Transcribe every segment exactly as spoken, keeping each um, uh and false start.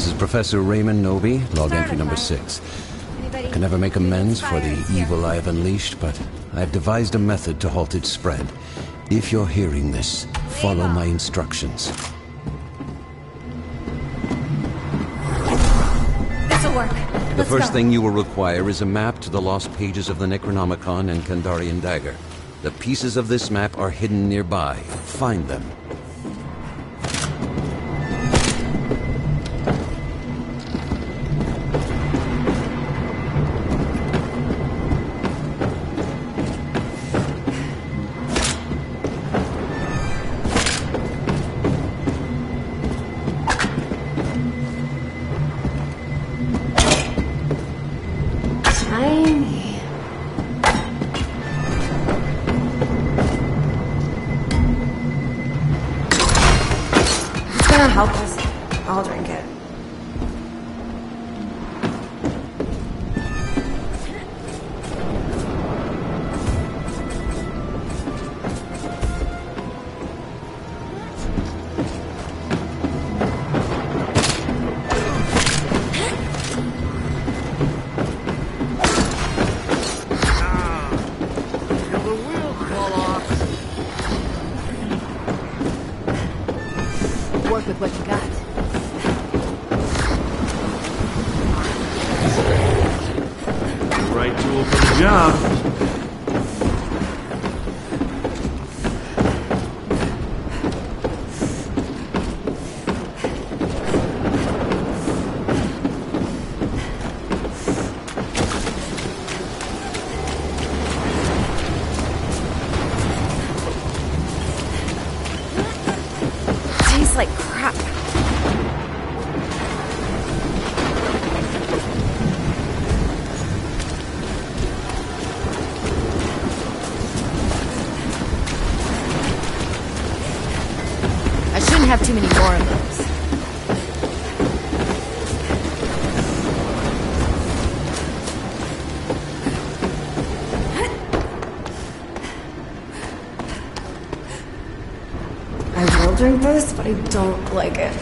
This is Professor Raymond Noby, log entry number six. I can never make amends for the evil I have unleashed, but I have devised a method to halt its spread. If you're hearing this, follow my instructions. This'll work. The Let's first go. thing you will require is a map to the lost pages of the Necronomicon and Kandarian Dagger. The pieces of this map are hidden nearby. Find them. Help us. I'll drink it. Work with what you got. Right tool for the job. Tastes like crap. I shouldn't have too many more of those. I will drink this, but I don't like it.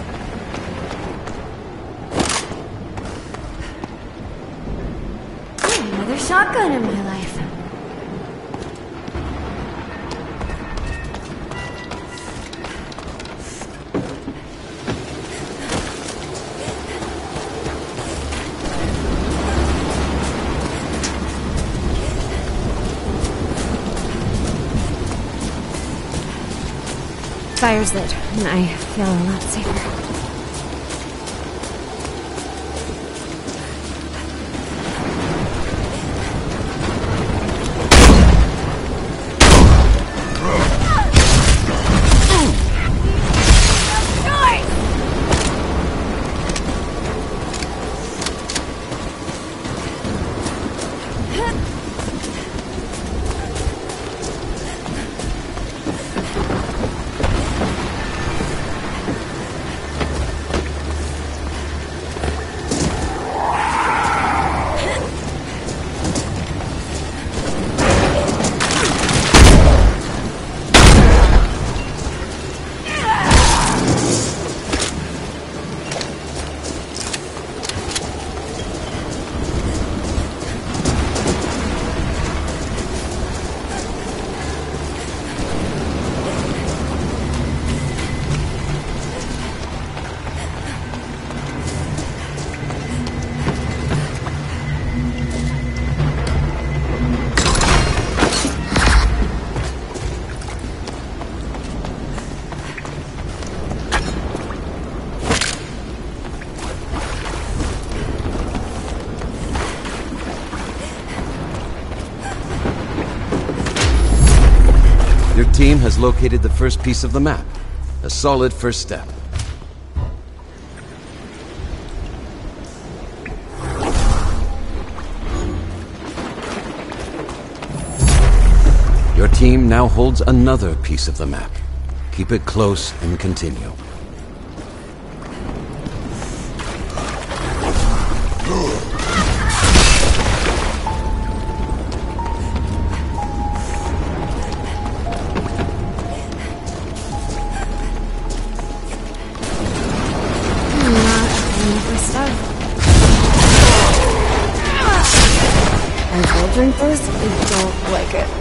Another shotgun in my life. Fire's lit, and I feel a lot safer. Your team has located the first piece of the map. A solid first step. Your team now holds another piece of the map. Keep it close and continue. enough for stuff. I will drink this, but I don't like it.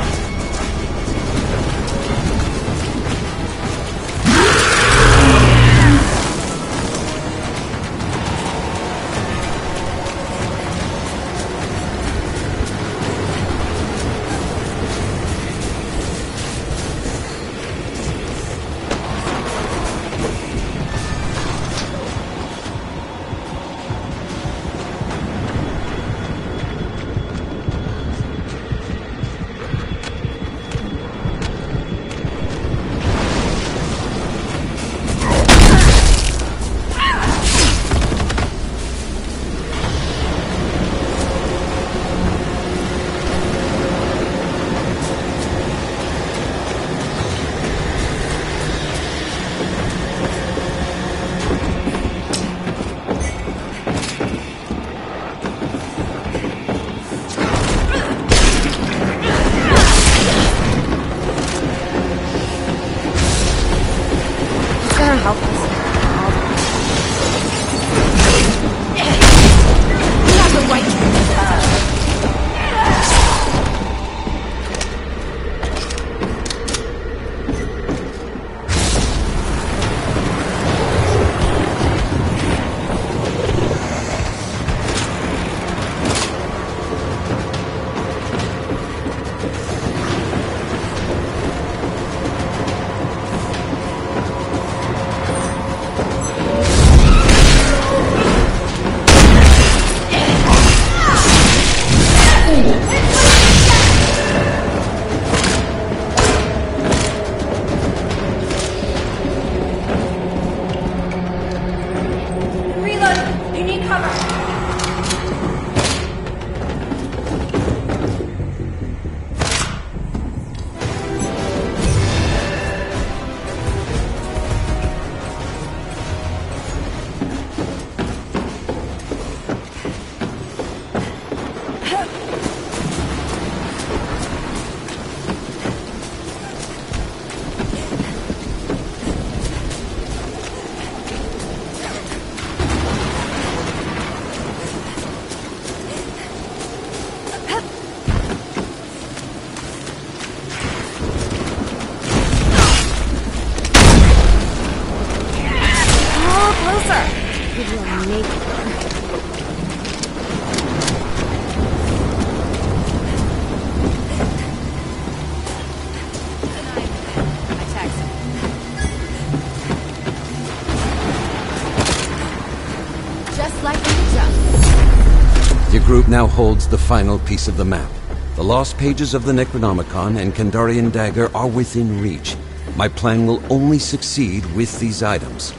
Your group now holds the final piece of the map. The lost pages of the Necronomicon and Kandarian dagger are within reach. My plan will only succeed with these items.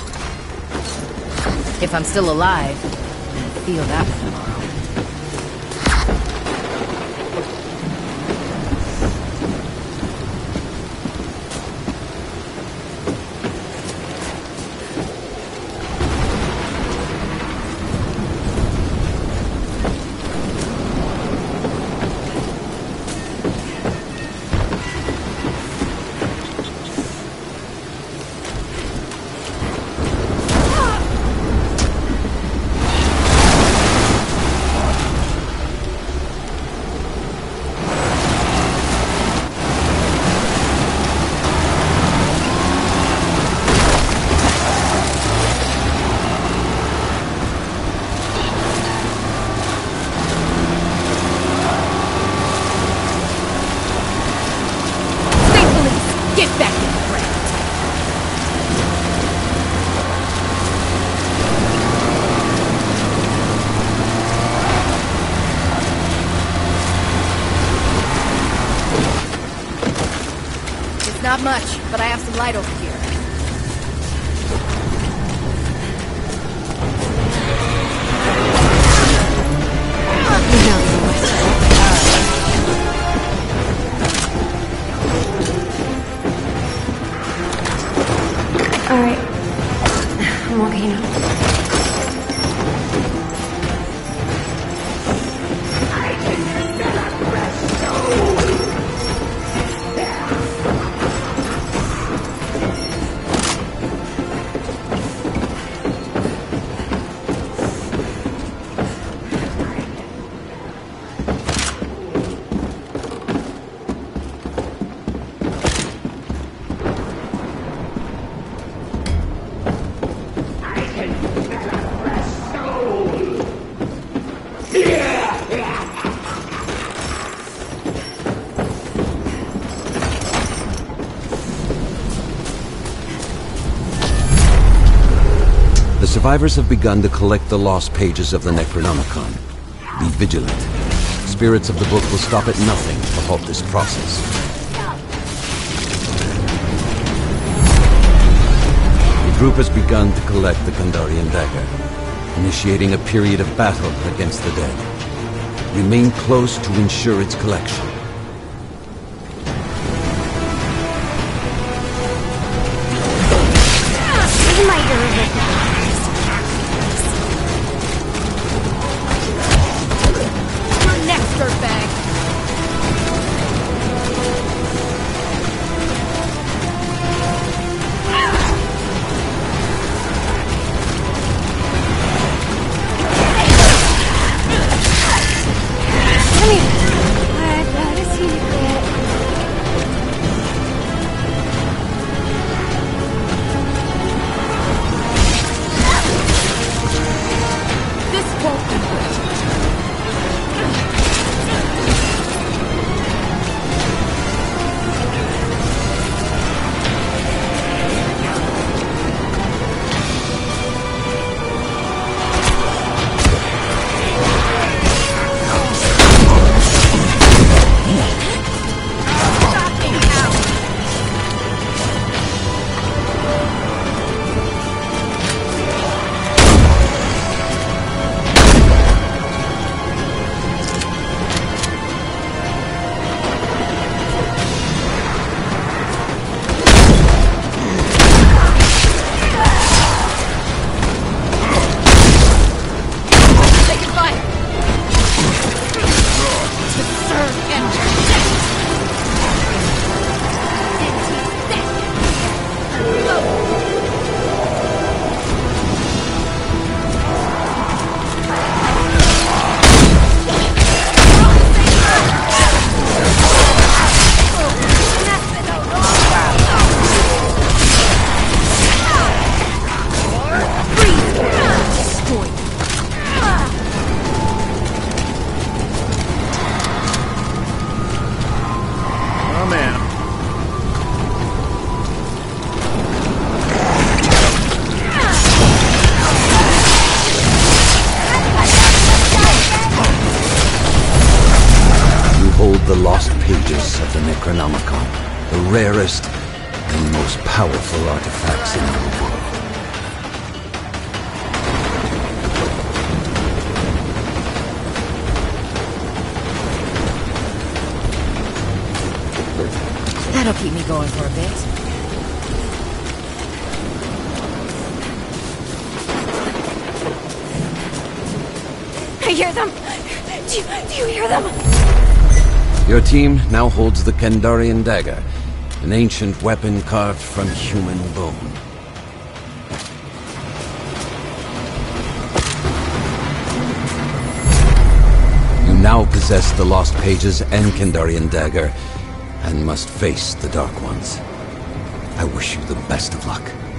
If I'm still alive, I'll feel that tomorrow. Not much, but I have some light over here. All right, I'm okay now. The survivors have begun to collect the lost pages of the Necronomicon. Be vigilant. Spirits of the book will stop at nothing to halt this process. The group has begun to collect the Kandarian dagger, initiating a period of battle against the dead. Remain close to ensure its collection. The lost pages of the Necronomicon, the rarest and most powerful artifacts in our world. That'll keep me going for a bit. I hear them! Do you, do you hear them? Your team now holds the Kandarian dagger, an ancient weapon carved from human bone. You now possess the lost pages and Kandarian dagger, and must face the Dark Ones. I wish you the best of luck.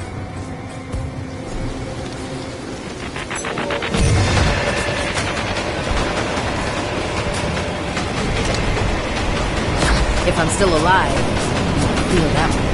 If I'm still alive, feel that one.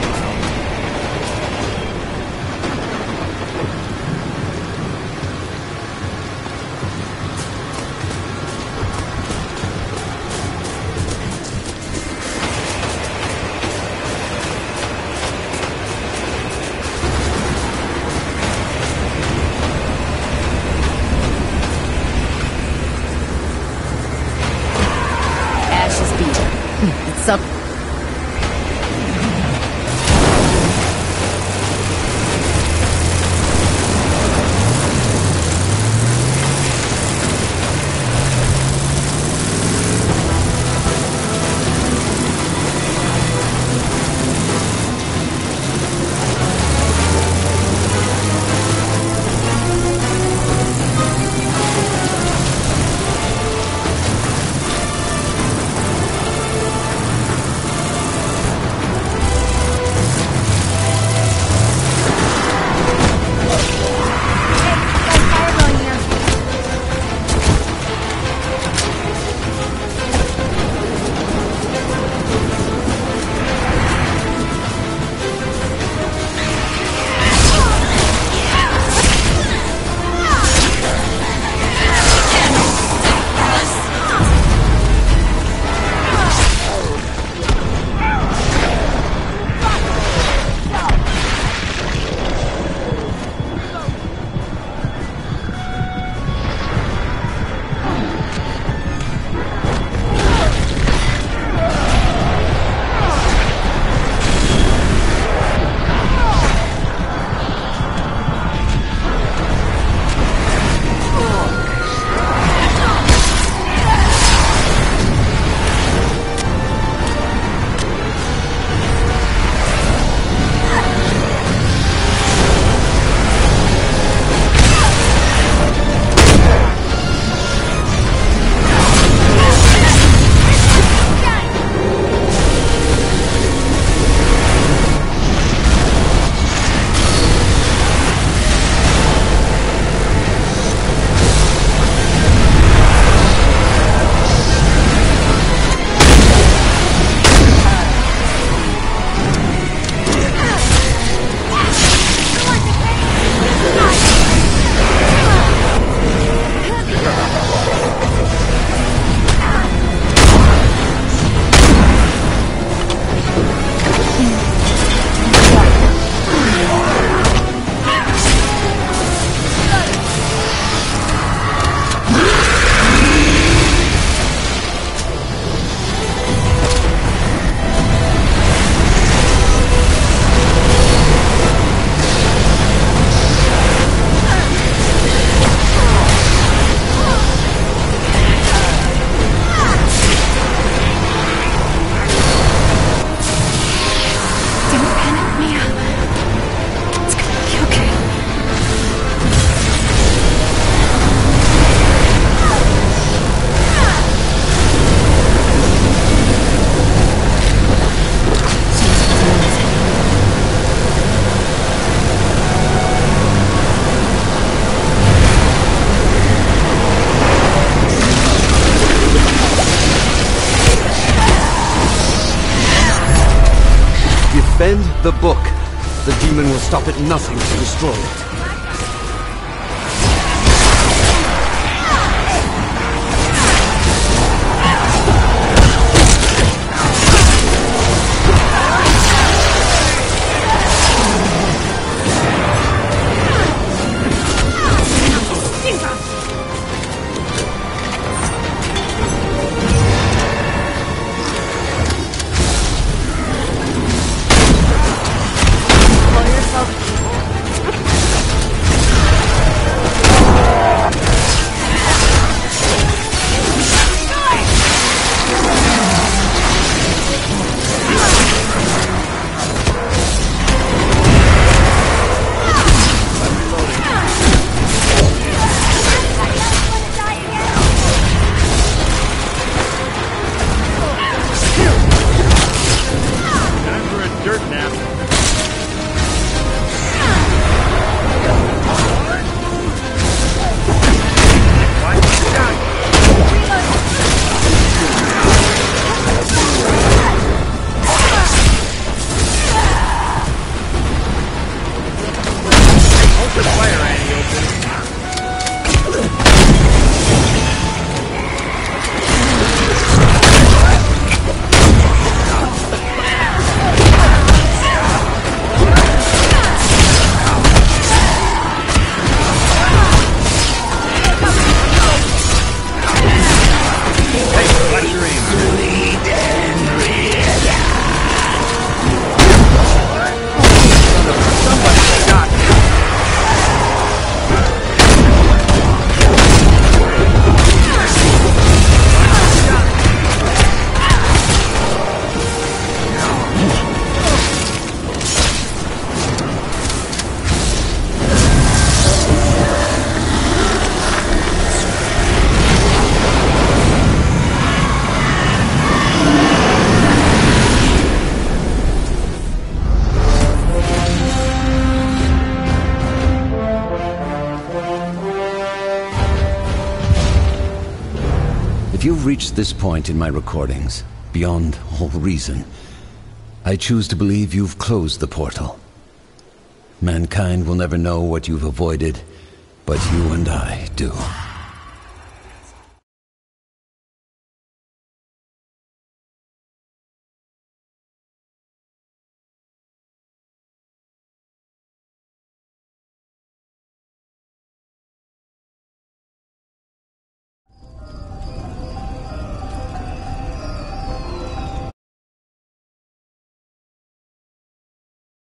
Ash is beaten. It's up. the book. The demon will stop at nothing to destroy it. If you've reached this point in my recordings, beyond all reason, I choose to believe you've closed the portal. Mankind will never know what you've avoided, but you and I do.